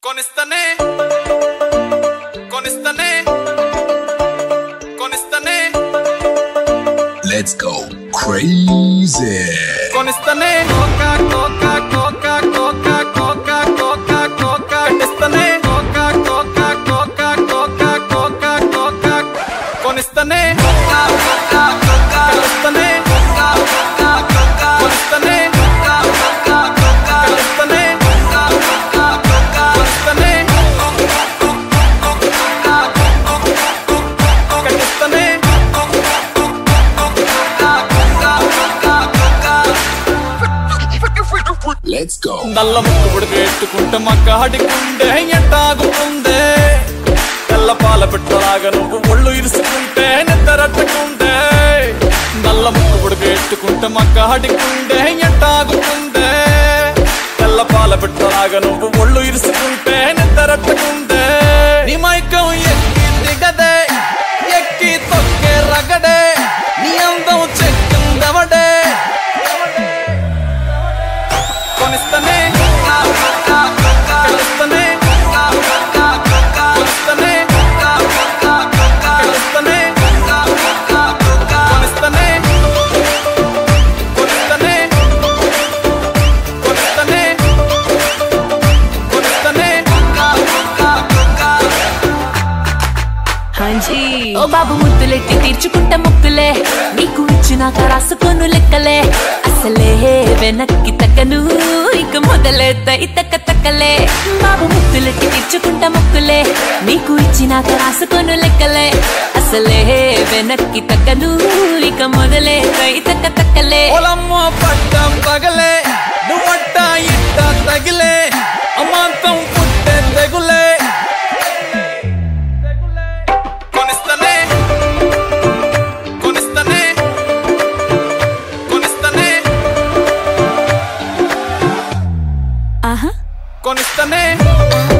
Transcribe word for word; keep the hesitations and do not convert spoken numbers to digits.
కొనిస్తనే కొనిస్తనే కొనిస్తనే Let's go crazy. కొనిస్తనే కోకా కోకా కోకా కోకా కోకా కోకా కోకా కొనిస్తనే కోకా కోకా కోకా కోకా కోకా కోకా కొనిస్తనే కోకా కోకా కోకా కొనిస్తనే కోకా కోకా కోకా కొనిస్తనే కోకా కోకా కోకా కొనిస్తనే కోకా కోకా కోకా కొనిస్తనే కొనిస్తనే Let's go. నల్ల ముక్కు ఉడకెట్టుకుంటే మక్క హడికుండే ఎట్టాగుతుందే తెల్ల పాల పెట్టలాగా నువ్వు ఒళ్ళు ఇరుసుకుంటే నిద్రట్టుకుంటే నల్ల ముక్కు ఉడకెట్టుకుంటే మక్క హడికుండే ఎట్టాగుతుందే తెల్ల పాల పెట్టలాగా నువ్వు ఒళ్ళు ఇరుసుకుంటే నిద్రట్టుకుంటే నీ మైకం ఎక్కి దిగదే ఎక్కి తొక్కే రగడే నీ అందం చెక్కిందవడే కొనిస్తనే కొనిస్తనే కొనిస్తనే కొనిస్తనే కొనిస్తనే కొనిస్తనే కొనిస్తనే కొనిస్తనే హాంజీ ఓ బాబు ముద్దులెట్టి తీర్చుకుంట ముక్కులే నీకు ఇచ్చినాక రాసుకోను లెక్కలే అసలే వెనక్కి తగ్గను ఇక మొదలెత్త ఇతక్క తక్కలే బాబు ముద్దులెట్టి తీర్చుకుంట ముక్కులే నీకు ఇచ్చినాక రాసుకోను లెక్కలే అసలే వెనక్కి తగ్గను ఇక మొదలెత్త ఇతక్క తక్కలే పొలమ్మ పట్టం పగలే నువ్వట్ట ఇట్ట తగిలే అమాంతం పుట్టే తెగులే కొనిస్తనే కొనిస్తనే కొనిస్తనే ఆహా కొనిస్తనే